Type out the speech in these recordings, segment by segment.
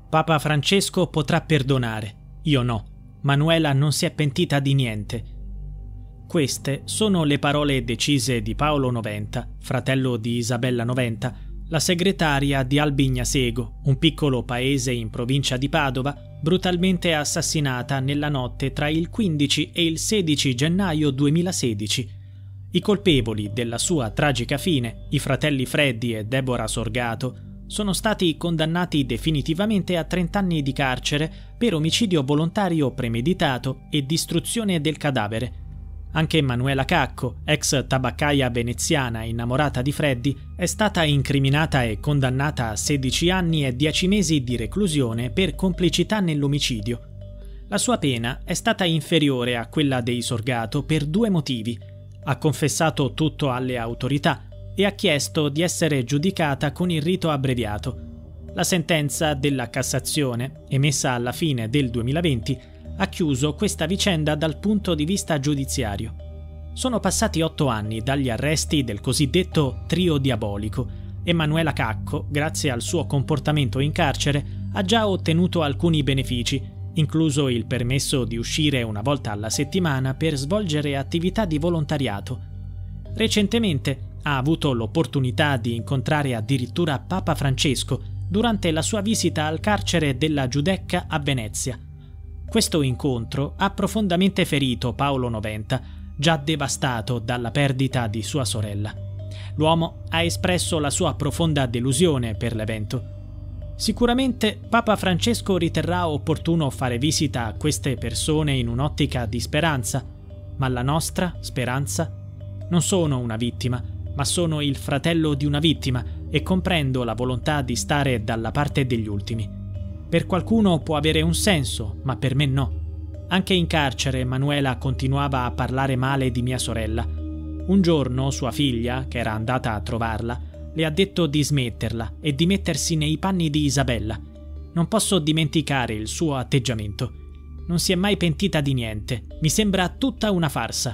Papa Francesco potrà perdonare, io no. Manuela non si è pentita di niente. Queste sono le parole decise di Paolo Noventa, fratello di Isabella Noventa, la segretaria di Albignasego, un piccolo paese in provincia di Padova, brutalmente assassinata nella notte tra il 15 e il 16 gennaio 2016. I colpevoli della sua tragica fine, i fratelli Freddy e Deborah Sorgato, sono stati condannati definitivamente a 30 anni di carcere per omicidio volontario premeditato e distruzione del cadavere. Anche Manuela Cacco, ex tabaccaia veneziana innamorata di Freddy, è stata incriminata e condannata a 16 anni e 10 mesi di reclusione per complicità nell'omicidio. La sua pena è stata inferiore a quella dei Sorgato per 2 motivi. Ha confessato tutto alle autorità e ha chiesto di essere giudicata con il rito abbreviato. La sentenza della Cassazione, emessa alla fine del 2020, ha chiuso questa vicenda dal punto di vista giudiziario. Sono passati 8 anni dagli arresti del cosiddetto trio diabolico e Manuela Cacco, grazie al suo comportamento in carcere, ha già ottenuto alcuni benefici, incluso il permesso di uscire una volta alla settimana per svolgere attività di volontariato. Recentemente ha avuto l'opportunità di incontrare addirittura Papa Francesco durante la sua visita al carcere della Giudecca a Venezia. Questo incontro ha profondamente ferito Paolo Noventa, già devastato dalla perdita di sua sorella. L'uomo ha espresso la sua profonda delusione per l'evento. Sicuramente Papa Francesco riterrà opportuno fare visita a queste persone in un'ottica di speranza, ma la nostra speranza? Non sono una vittima, ma sono il fratello di una vittima e comprendo la volontà di stare dalla parte degli ultimi. Per qualcuno può avere un senso, ma per me no. Anche in carcere Manuela continuava a parlare male di mia sorella. Un giorno sua figlia, che era andata a trovarla, le ha detto di smetterla e di mettersi nei panni di Isabella. Non posso dimenticare il suo atteggiamento. Non si è mai pentita di niente. Mi sembra tutta una farsa.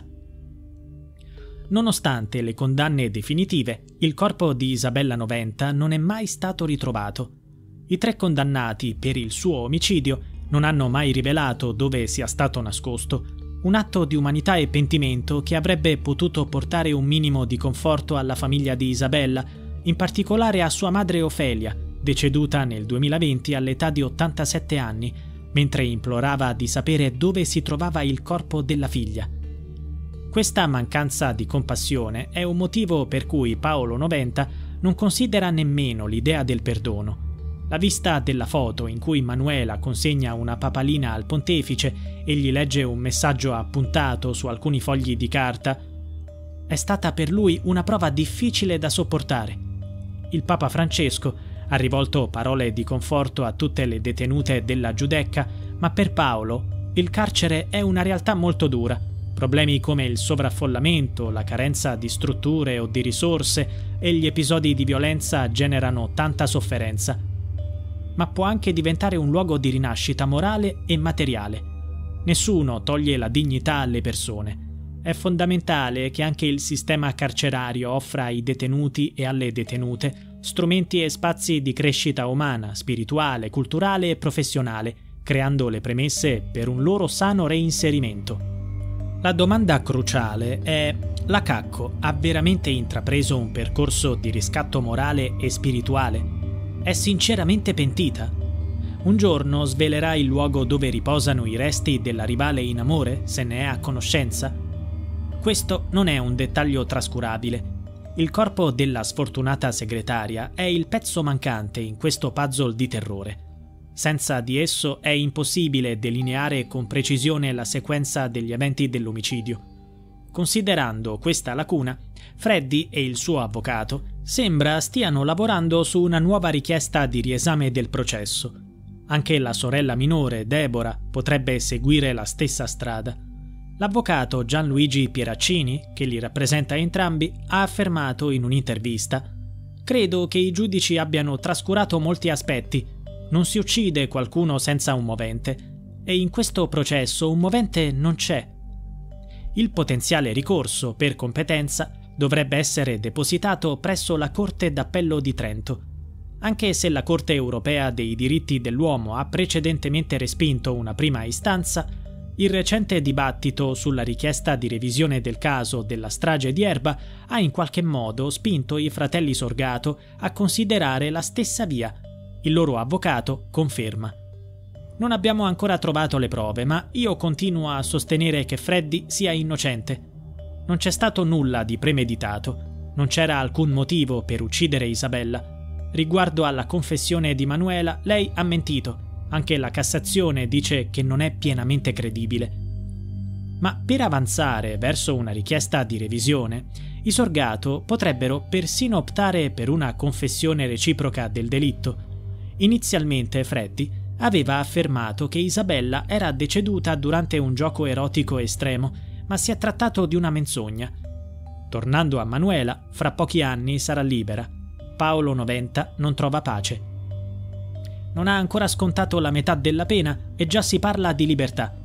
Nonostante le condanne definitive, il corpo di Isabella Noventa non è mai stato ritrovato. I 3 condannati per il suo omicidio non hanno mai rivelato dove sia stato nascosto. Un atto di umanità e pentimento che avrebbe potuto portare un minimo di conforto alla famiglia di Isabella, in particolare a sua madre Ofelia, deceduta nel 2020 all'età di 87 anni, mentre implorava di sapere dove si trovava il corpo della figlia. Questa mancanza di compassione è un motivo per cui Paolo Noventa non considera nemmeno l'idea del perdono. La vista della foto in cui Manuela consegna una papalina al pontefice e gli legge un messaggio appuntato su alcuni fogli di carta è stata per lui una prova difficile da sopportare. Il Papa Francesco ha rivolto parole di conforto a tutte le detenute della Giudecca, ma per Paolo il carcere è una realtà molto dura. Problemi come il sovraffollamento, la carenza di strutture o di risorse e gli episodi di violenza generano tanta sofferenza. Ma può anche diventare un luogo di rinascita morale e materiale. Nessuno toglie la dignità alle persone. È fondamentale che anche il sistema carcerario offra ai detenuti e alle detenute strumenti e spazi di crescita umana, spirituale, culturale e professionale, creando le premesse per un loro sano reinserimento. La domanda cruciale è: la Cacco ha veramente intrapreso un percorso di riscatto morale e spirituale? È sinceramente pentita? Un giorno svelerà il luogo dove riposano i resti della rivale in amore, se ne è a conoscenza? Questo non è un dettaglio trascurabile. Il corpo della sfortunata segretaria è il pezzo mancante in questo puzzle di terrore. Senza di esso è impossibile delineare con precisione la sequenza degli eventi dell'omicidio. Considerando questa lacuna, Freddy e il suo avvocato sembra stiano lavorando su una nuova richiesta di riesame del processo. Anche la sorella minore, Deborah, potrebbe seguire la stessa strada. L'avvocato Gianluigi Pieraccini, che li rappresenta entrambi, ha affermato in un'intervista: «Credo che i giudici abbiano trascurato molti aspetti. Non si uccide qualcuno senza un movente, e in questo processo un movente non c'è. Il potenziale ricorso per competenza dovrebbe essere depositato presso la Corte d'Appello di Trento. Anche se la Corte europea dei diritti dell'uomo ha precedentemente respinto una prima istanza, il recente dibattito sulla richiesta di revisione del caso della strage di Erba ha in qualche modo spinto i fratelli Sorgato a considerare la stessa via. Il loro avvocato conferma: non abbiamo ancora trovato le prove, ma io continuo a sostenere che Freddy sia innocente. Non c'è stato nulla di premeditato, non c'era alcun motivo per uccidere Isabella. Riguardo alla confessione di Manuela, lei ha mentito. Anche la Cassazione dice che non è pienamente credibile. Ma per avanzare verso una richiesta di revisione, i Sorgato potrebbero persino optare per una confessione reciproca del delitto. Inizialmente Freddy aveva affermato che Isabella era deceduta durante un gioco erotico estremo, ma si è trattato di una menzogna. Tornando a Manuela, fra pochi anni sarà libera. Paolo Noventa non trova pace. Non ha ancora scontato la metà della pena e già si parla di libertà.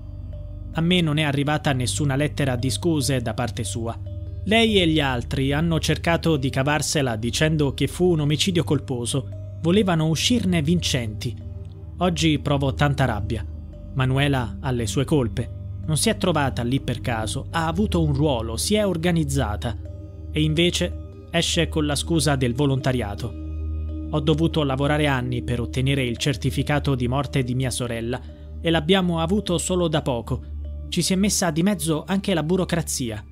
A me non è arrivata nessuna lettera di scuse da parte sua. Lei e gli altri hanno cercato di cavarsela dicendo che fu un omicidio colposo. Volevano uscirne vincenti. Oggi provo tanta rabbia. Manuela ha le sue colpe. Non si è trovata lì per caso, ha avuto un ruolo, si è organizzata. E invece esce con la scusa del volontariato. Ho dovuto lavorare anni per ottenere il certificato di morte di mia sorella e l'abbiamo avuto solo da poco. Ci si è messa di mezzo anche la burocrazia.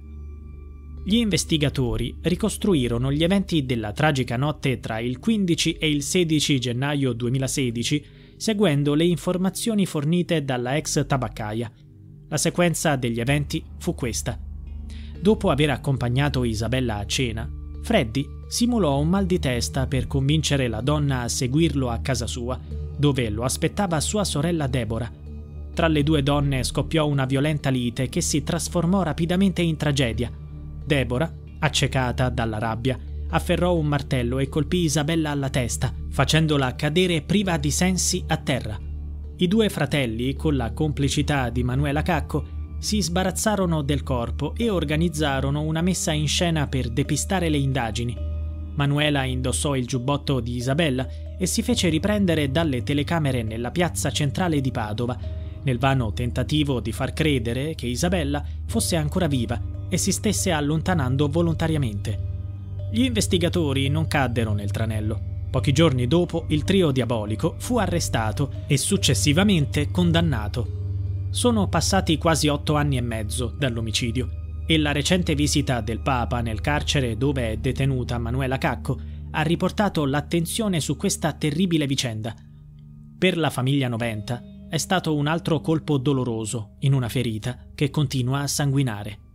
Gli investigatori ricostruirono gli eventi della tragica notte tra il 15 e il 16 gennaio 2016, seguendo le informazioni fornite dalla ex tabaccaia. La sequenza degli eventi fu questa. Dopo aver accompagnato Isabella a cena, Freddy simulò un mal di testa per convincere la donna a seguirlo a casa sua, dove lo aspettava sua sorella Deborah. Tra le due donne scoppiò una violenta lite che si trasformò rapidamente in tragedia. Deborah, accecata dalla rabbia, afferrò un martello e colpì Isabella alla testa, facendola cadere priva di sensi a terra. I due fratelli, con la complicità di Manuela Cacco, si sbarazzarono del corpo e organizzarono una messa in scena per depistare le indagini. Manuela indossò il giubbotto di Isabella e si fece riprendere dalle telecamere nella piazza centrale di Padova, nel vano tentativo di far credere che Isabella fosse ancora viva e si stesse allontanando volontariamente. Gli investigatori non caddero nel tranello. Pochi giorni dopo il trio diabolico fu arrestato e successivamente condannato. Sono passati quasi 8 anni e mezzo dall'omicidio e la recente visita del Papa nel carcere dove è detenuta Manuela Cacco ha riportato l'attenzione su questa terribile vicenda. Per la famiglia Noventa è stato un altro colpo doloroso in una ferita che continua a sanguinare.